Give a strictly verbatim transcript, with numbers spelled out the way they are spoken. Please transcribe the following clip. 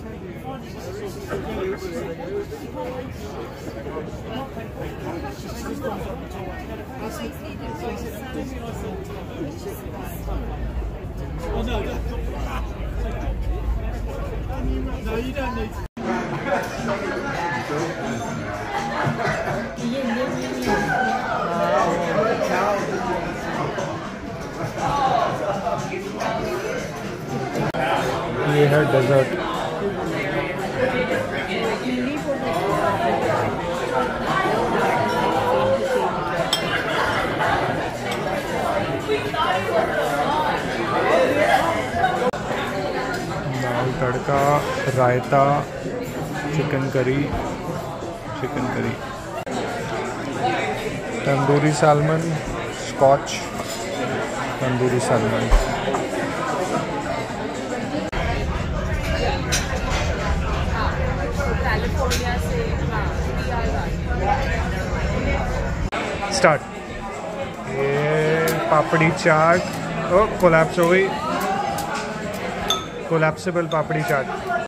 Oh no, no, you don't need to. ये है dessert. Dal tadka, raita, chicken curry, chicken curry, tandoori salmon, scotch, tandoori salmon. Start. ये पापड़ी चाट, ओ collapse हो गई, collapsible पापड़ी चाट।